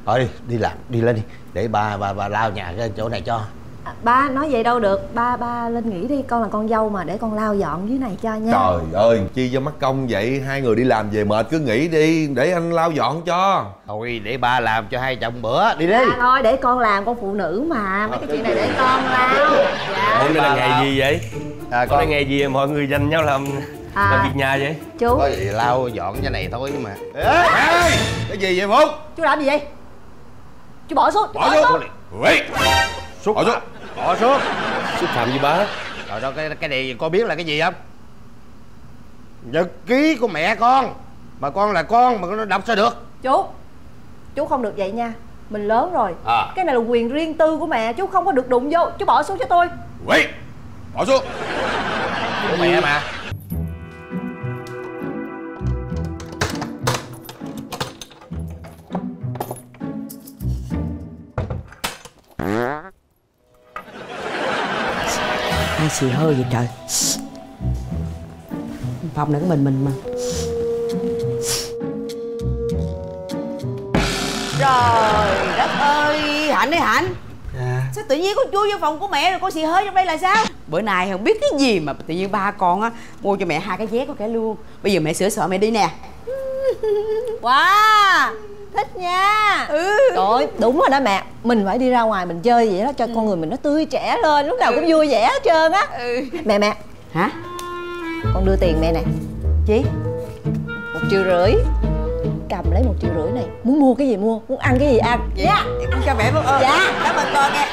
Thôi đi làm, đi lên đi. Để bà lau nhà cái chỗ này cho. Ba nói vậy đâu được, ba lên nghỉ đi, con là con dâu mà, để con lau dọn dưới này cho nha. Trời ơi, chi cho mất công vậy, hai người đi làm về mệt cứ nghỉ đi, để anh lau dọn cho. Thôi để ba làm cho hai chồng bữa, đi đi. Thôi để con làm, con phụ nữ mà, mấy cái chuyện này để con lau. Dạ. Hôm nay là ngày gì vậy? Hôm nay ngày gì mọi người dành nhau làm việc nhà vậy? Chú có gì lau dọn cái này thôi mà. Ê, cái gì vậy Phúc? Chú làm gì vậy? Chú bỏ xuống. Bỏ xuống. Bỏ xuống. Bỏ xuống. Xúc phạm gì ba? Rồi đó, cái này con biết là cái gì không? Nhật ký của mẹ con. Mà con là con mà nó đọc sao được? Chú không được vậy nha. Mình lớn rồi. Cái này là quyền riêng tư của mẹ, chú không có được đụng vô. Chú bỏ xuống cho tôi. Bỏ xuống. Của mẹ mà. Ai xì hơi vậy trời? Phòng này có mình mà. Trời đất ơi, Hạnh ơi Hạnh. Sao tự nhiên con chui vô phòng của mẹ rồi con xì hơi trong đây là sao? Bữa nay không biết cái gì mà tự nhiên ba con á mua cho mẹ 2 cái vé có cả luôn. Bây giờ mẹ sửa soạn mẹ đi nè. Wow, thích nha. Trời ơi, đúng rồi đó mẹ. Mình phải đi ra ngoài mình chơi vậy đó, cho con người mình nó tươi trẻ lên, lúc nào cũng vui vẻ hết trơn á. Mẹ. Hả? Con đưa tiền mẹ nè. Chị 1,5 triệu. Cầm lấy 1,5 triệu này. Muốn mua cái gì mua, muốn ăn cái gì ăn. Dạ, con cho mẹ luôn. Dạ, cảm ơn con nghe.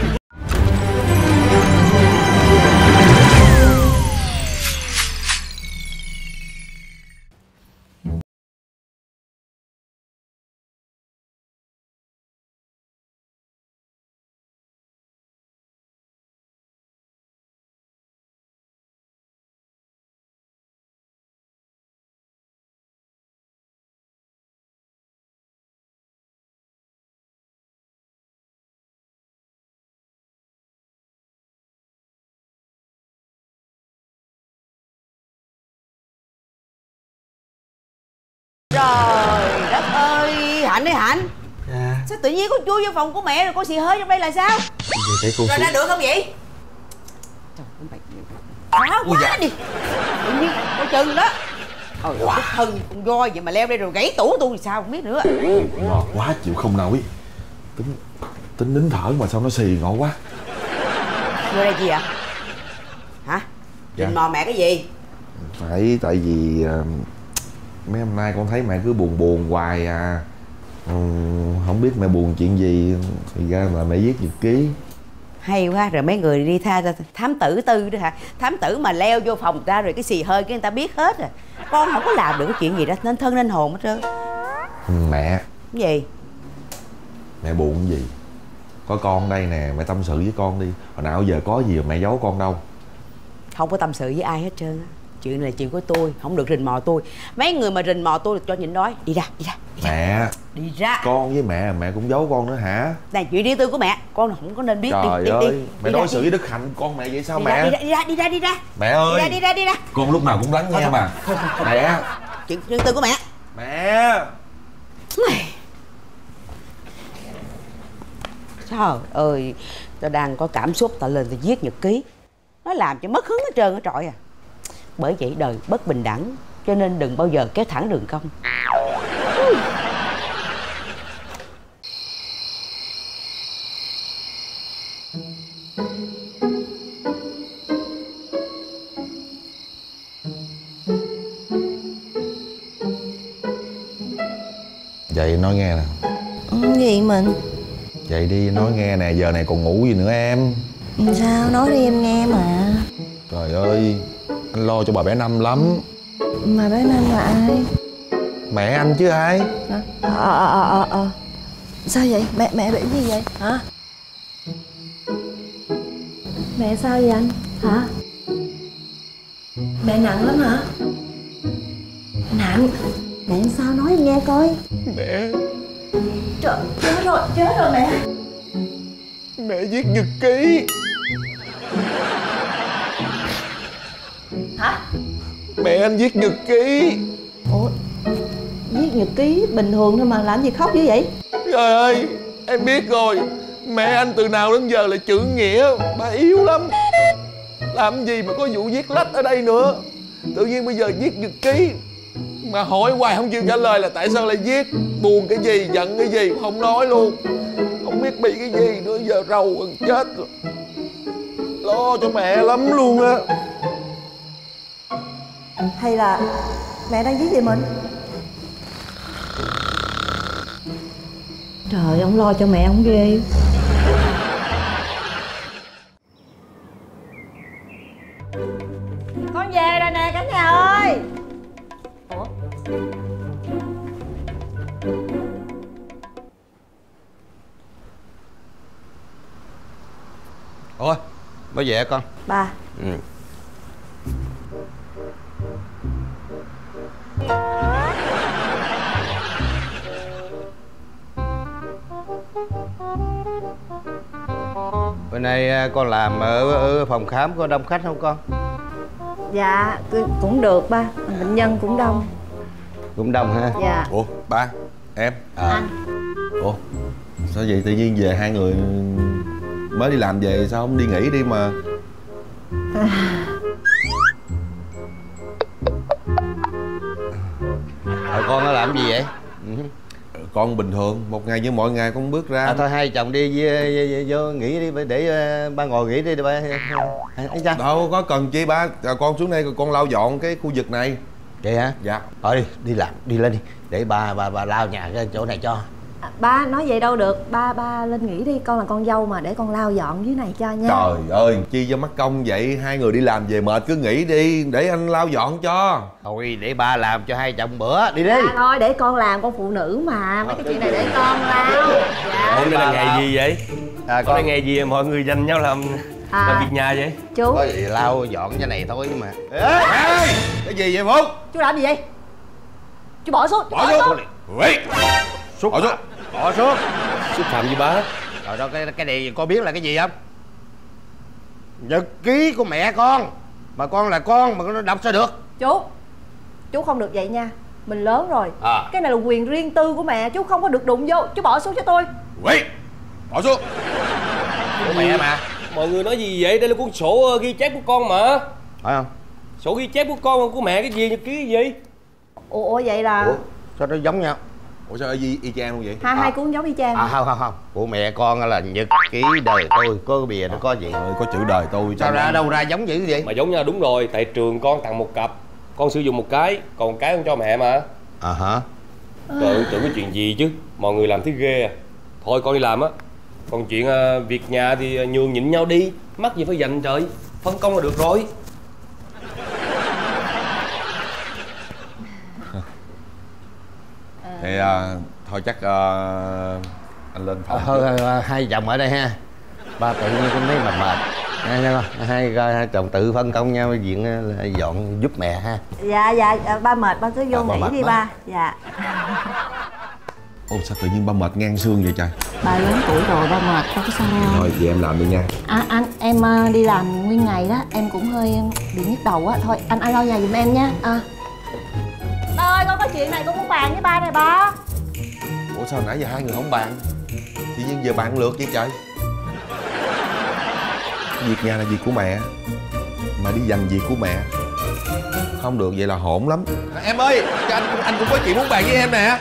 Trời đất ơi, Hạnh ơi Hạnh. Sao tự nhiên con chui vô phòng của mẹ rồi con xì hơi trong đây là sao? Rồi ra được không vậy? Trời ơi, quá đi. Tự nhiên coi chừng đó. Ôi cái thân con voi vậy mà leo đây rồi gãy tủ tôi thì sao không biết nữa. Ngọt quá chịu không nổi. Tính nín thở mà sao nó xì ngọt quá. Vô đây gì ạ? Hả? Định mò mẹ cái gì? Phải tại vì mấy hôm nay con thấy mẹ cứ buồn hoài à. Không biết mẹ buồn chuyện gì thì ra là mẹ viết nhật ký. Hay quá, rồi mấy người đi thám tử tư đó hả? Thám tử mà leo vô phòng ra rồi cái xì hơi cái người ta biết hết rồi. Con không có làm được cái chuyện gì đó nên thân nên hồn hết trơn. Mẹ. Cái gì? Mẹ buồn cái gì? Có con đây nè, mẹ tâm sự với con đi. Hồi nào giờ có gì mà mẹ giấu con đâu. Không có tâm sự với ai hết trơn á. Chuyện này là chuyện của tôi, không được rình mò tôi. Mấy người mà rình mò tôi là cho nhịn đói. Đi ra. Mẹ. Đi ra. Con với mẹ cũng giấu con nữa hả? Này chuyện riêng tư của mẹ, con không có nên biết. Trời đi, ơi, đi. mẹ đối xử với Đức Hạnh con mẹ vậy sao mẹ? Đi ra. Mẹ ơi. Đi ra. Con lúc nào cũng lắng nghe mà. Mẹ. Chuyện riêng tư của mẹ. Mẹ. Trời ơi, tao đang có cảm xúc tao lên tao viết nhật ký. Nó làm cho mất hứng hết trơn á trọi à. Bởi vậy đời bất bình đẳng, cho nên đừng bao giờ kéo thẳng đường cong. Vậy nói nghe nè. Gì mình? Vậy đi nói nghe nè, giờ này còn ngủ gì nữa em? Sao, nói đi em nghe mà. Trời ơi, anh lo cho bà bé Năm lắm. Mà bé Năm là ai? Mẹ anh chứ ai. Sao vậy? Mẹ bị gì vậy? Hả? Mẹ sao vậy anh? Hả? Mẹ nặng lắm hả? Nặng? Mẹ sao nói em nghe coi. Mẹ. Trời, chết rồi mẹ. Mẹ viết nhật ký. Hả? Mẹ anh viết nhật ký. Ủa, viết nhật ký bình thường thôi mà làm gì khóc dữ vậy? Trời ơi, em biết rồi. Mẹ anh từ nào đến giờ là chữ nghĩa. Bà yếu lắm. Làm gì mà có vụ viết lách ở đây nữa. Tự nhiên bây giờ viết nhật ký mà hỏi hoài không chịu trả lời là tại sao lại viết. Buồn cái gì, giận cái gì không nói luôn. Không biết bị cái gì nữa, giờ rầu gần chết rồi. Lo cho mẹ lắm luôn á. Hay là mẹ đang viết gì mình? Trời, ông lo cho mẹ ông ghê. Con về rồi nè cả nhà ơi. Ủa? Ôi, mới về con. Ba. Ừ. Bữa nay con làm ở phòng khám có đông khách không con? Dạ, cũng được ba. Bệnh nhân cũng đông. Cũng đông ha? Dạ. Ủa, ba, em. Anh. Ủa, sao vậy tự nhiên về hai người mới đi làm về sao không đi nghỉ đi mà? Con nó làm gì vậy? Con bình thường, một ngày như mọi ngày con bước ra. Thôi hai chồng đi vô nghỉ đi để ba ngồi nghỉ đi ba. Đâu có cần chi ba, con xuống đây con lau dọn cái khu vực này. Vậy hả? Dạ. Thôi đi làm, đi lên đi để bà lau nhà cái chỗ này cho. Ba nói vậy đâu được, ba lên nghỉ đi, con là con dâu mà, để con lau dọn dưới này cho nha. Trời ơi, chi cho mắc công vậy, hai người đi làm về mệt cứ nghỉ đi, để anh lau dọn cho. Thôi để ba làm cho hai chồng bữa, đi đi. Thôi để con làm, con phụ nữ mà, mấy cái chuyện này để con lau. Dạ. Hôm nay là ngày gì vậy? Con đây ngày gì mọi người dành nhau làm việc nhà vậy? Chú. Có gì lau dọn cái này thôi mà. Ê, cái gì vậy Phúc? Chú làm gì vậy? Chú bỏ xuống. Bỏ xuống. Xuống. Bỏ xuống. Bỏ xuống. Xúc phạm gì ba? Rồi đó cái này con biết là cái gì không? Nhật ký của mẹ con. Mà con là con mà nó đọc sao được? Chú không được vậy nha. Mình lớn rồi. À. Cái này là quyền riêng tư của mẹ, chú không có được đụng vô. Chú bỏ xuống cho tôi. Bỏ xuống. Của mẹ mà. Mọi người nói gì vậy? Đây là cuốn sổ ghi chép của con mà. Phải không? Sổ ghi chép của con, của mẹ cái gì, nhật ký cái gì? Ủa vậy là... Ủa? Sao nó giống nhau? Ủa sao y chang luôn vậy? Hai cuốn giống y chang. Không. Của mẹ con là nhật ký đời tôi. Có cái bìa nó có gì? Có chữ đời tôi. Sao ra đâu ra giống dữ vậy? Mà giống nhau đúng rồi, tại trường con tặng một cặp, con sử dụng một cái, còn một cái con cho mẹ mà. Hả? Trời ơi, tưởng cái chuyện gì chứ, mọi người làm thấy ghê à. Thôi con đi làm á. Còn chuyện việc nhà thì nhường nhịn nhau đi, mắc gì phải dành trời, phân công là được rồi. Thì thôi chắc anh lên phòng. Thôi hai chồng ở đây ha. Ba tự nhiên cũng thấy mệt. Hai chồng tự phân công nhau chuyện là dọn giúp mẹ ha. Dạ, ba mệt ba cứ vô nghỉ đi ba. Dạ. Ồ sao tự nhiên ba mệt ngang xương vậy trời? Ba lớn tuổi rồi, ba mệt, không có sao đâu. Thôi chị em làm đi nha. Anh, em đi làm nguyên ngày đó, em cũng hơi bị nhức đầu á. Thôi anh lo nhà giùm em nha. Ba ơi, con có chuyện này con muốn bàn với ba này ba. Ủa sao nãy giờ hai người không bàn? Tự nhiên giờ bàn lượt vậy trời? Việc nhà là việc của mẹ, mà đi giành việc của mẹ không được, vậy là hỗn lắm. Em ơi, anh cũng có chuyện muốn bàn với em nè.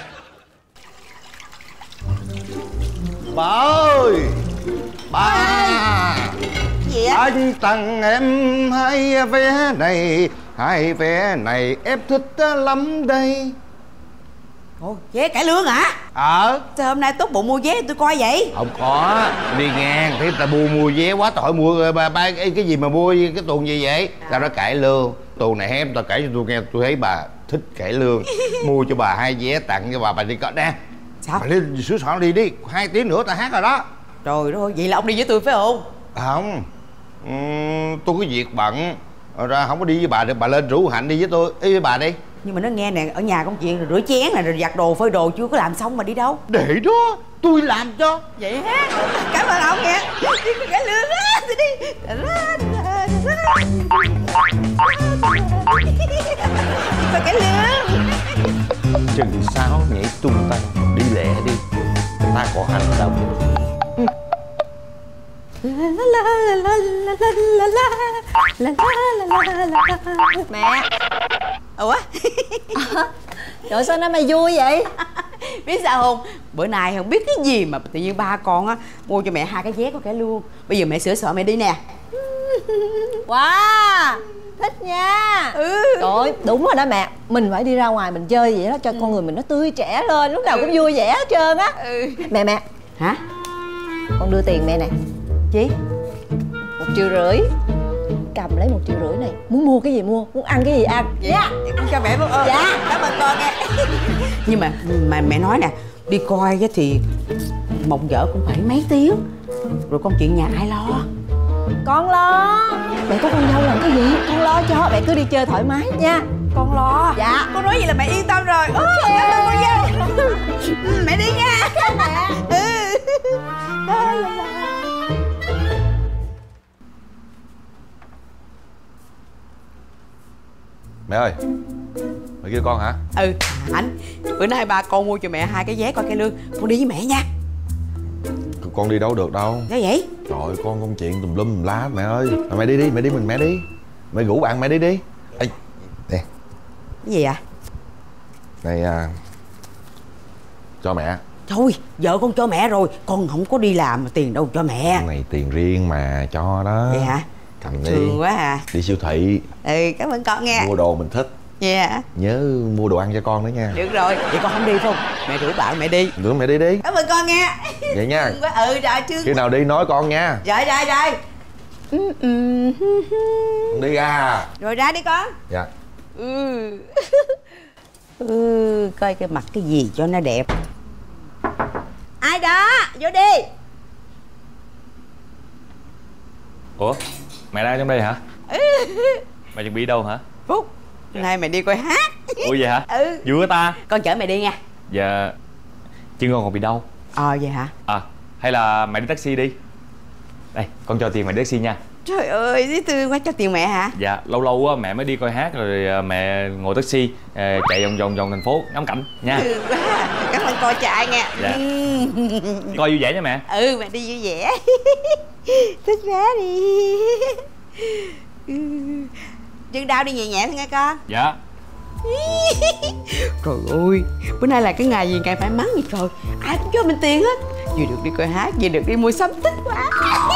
Bà ơi! Bà! Gì á? Anh tặng em hai vé này em thích lắm đây. Ồ, vé cải lương hả? Sao hôm nay tốt bụng mua vé tôi coi vậy? không có, đi ngang thấy ta mua vé quá, tội mua ba cái gì mà mua cái tuồng gì vậy? Tao nói cải lương, tuồng này em tao kể cho tôi nghe, tôi thấy bà thích cải lương, mua cho bà hai vé tặng cho bà đi coi nè. Sao? Bà lên sửa soạn đi 2 tiếng nữa ta hát rồi đó. Trời ơi, vậy là ông đi với tôi phải không? Không, tôi có việc bận ra không có đi với bà được, bà lên rủ Hạnh đi với tôi, ý với bà đi. Nhưng mà nó nghe nè, ở nhà công chuyện rồi rửa chén nè, rồi giặt đồ phơi đồ chưa có làm xong mà đi đâu? Để đó, tôi làm cho. Vậy ha, cảm ơn ông nha. Đi coi cải lương á, tôi đi. Coi cải lương. Chừng 6 nhảy tung tăng, đi lẹ đi. Ta có hành đâu. Mẹ. Ủa? Trời sao nó mày vui vậy? Biết sao không? Bữa nay không biết cái gì mà tự nhiên ba con á mua cho mẹ 2 cái vé có cái luôn. Bây giờ mẹ sửa soạn mẹ đi nè. Wow, thích nha. Trời ơi, đúng rồi đó mẹ. Mình phải đi ra ngoài mình chơi vậy đó cho con người mình nó tươi trẻ lên, lúc nào cũng vui vẻ hết trơn á. Mẹ. Hả? Con đưa tiền mẹ nè. Chị? 1,5 triệu. Cầm lấy 1,5 triệu này. Muốn mua cái gì mua, muốn ăn cái gì ăn. Dạ. Con cho mẹ luôn. Dạ. Cảm ơn con nha. Nhưng mà mẹ nói nè, đi coi thì một vợ cũng phải mấy tiếng. Rồi con chuyện nhà ai lo? Con lo. Mẹ có con dâu làm cái gì con lo cho. Mẹ cứ đi chơi thoải mái nha. Con lo. Dạ. Con nói vậy là mẹ yên tâm rồi. Cảm ơn con dâu. Mẹ đi nha. Mẹ. Mẹ ơi, mẹ kêu con hả? Anh, bữa nay ba con mua cho mẹ 2 cái vé coi cái lương. Con đi với mẹ nha. Con đi đâu được đâu. Sao vậy? Trời ơi, con chuyện tùm lum tùm lá mẹ ơi. Mẹ đi đi, mẹ đi. Mẹ rủ bạn mẹ đi đi. Ê, nè. Cái gì à? Này cho mẹ. Thôi, vợ con cho mẹ rồi. Con không có đi làm mà tiền đâu cho mẹ. Này tiền riêng mà cho đó. Vậy hả? Cầm đi. Thương quá à. Đi siêu thị. Cảm ơn con nha. Mua đồ mình thích. Dạ. Nhớ mua đồ ăn cho con nữa nha. Được rồi, vậy con không đi không? Mẹ rủ bạn mẹ đi. Được, mẹ đi đi. Cảm ơn con nha. Vậy nha. Rồi trương. Khi nào đi nói con nha. Rồi. Con đi ra. Rồi ra đi con. Dạ. Coi cái mặt cái gì cho nó đẹp. Ai đó, vô đi. Ủa, mẹ đang trong đây hả? Mẹ chuẩn bị đâu hả? Phúc, nay mày đi coi hát. Ủa vậy hả? Vui ta. Con chở mẹ đi nha. Dạ, chứ con còn bị đâu. Vậy hả? Hay là mẹ đi taxi đi. Đây, con cho tiền mẹ đi taxi nha. Trời ơi, dễ thương quá, cho tiền mẹ hả? Dạ, lâu lâu á mẹ mới đi coi hát rồi mẹ ngồi taxi chạy vòng thành phố ngắm cảnh nha. Thương quá, cảm ơn con trai nha. Dạ. Coi vui vẻ nha mẹ. Mẹ đi vui vẻ. Thích quá đi. Chân đau đi nhẹ nhẹ thôi nghe con. Dạ. Trời ơi, bữa nay là cái ngày gì càng phải mắng vậy trời. Ai cũng cho mình tiền hết. Vừa được đi coi hát, vừa được đi mua sắm, thích quá.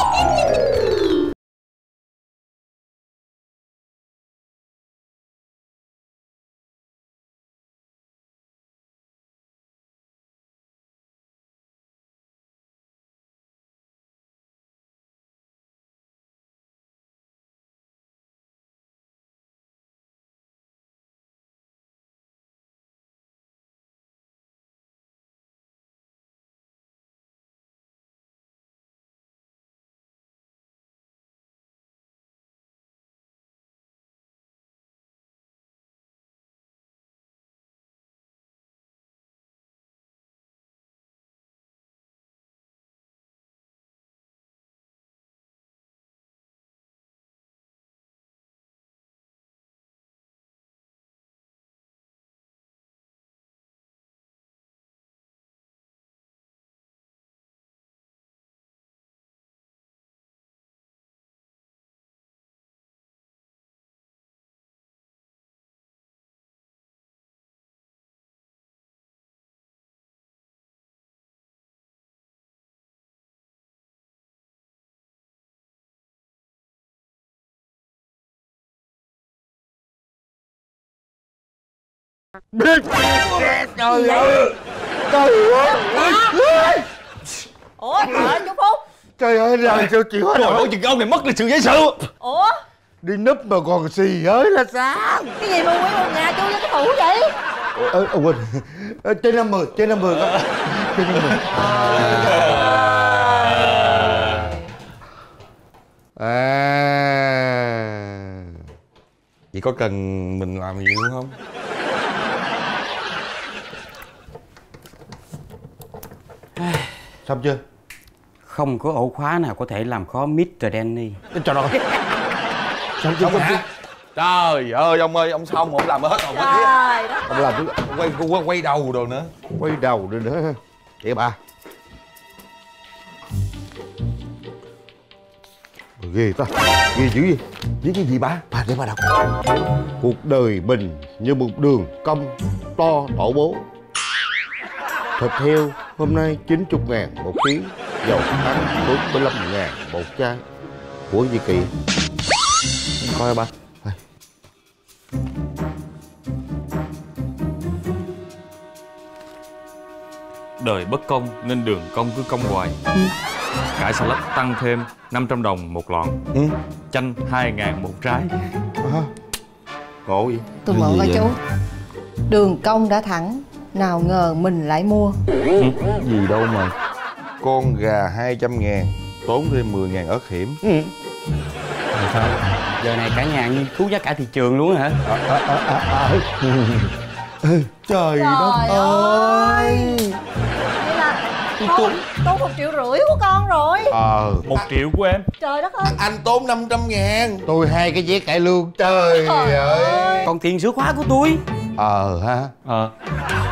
Trời ơi. Trời ơi. Ủa trời ơi chú Phúc. Trời ơi, làm sao chịu hết Trời rồi. ơi, chừng ông này mất lịch sự dễ sợ. Ủa Đi núp mà còn xì hới là sao? cái gì mà nguyên một nhà chú với cái thủ vậy? Quên. Trên 50, trên 50 đó. Trên 50. Vậy có cần mình làm gì luôn không? Xong chưa? Không có ổ khóa nào có thể làm khó Mr. Danny. Trời ơi. Xong chưa? Xong hả? Trời ơi ông ơi, ông xong ông làm hết rồi. Trời đất. Ông làm Quay đầu rồi nữa. Quay đầu rồi nữa. Vậy bà ghê ta. Ghê dữ gì? Viết cái gì ba? Ba để ba đọc. Cuộc đời mình như một đường cong to tổ bố. Thịt heo hôm nay 90.000 một ký, dầu ăn 45.000 một chai. Của gì kỳ? Coi ba. Đời bất công nên đường công cứ công hoài. Cải xà lách tăng thêm 500 đồng một lọn. Chanh 2.000 một trái. Ngộ gì? Tôi mượn coi chú. Đường công đã thẳng, nào ngờ mình lại mua. Gì đâu mà. Con gà 200.000, tốn thêm 10.000 ớt hiểm. Sao? Giờ này cả nhà nghiên cứu giá cả thị trường luôn hả? Trời đất ơi. Vậy là tốn 1,5 triệu của con rồi. 1 triệu của em. Trời đất ơi. Anh tốn 500.000. Tôi 2 cái vé cải lương. Trời ơi. Còn tiền sửa khóa của tôi. Ha.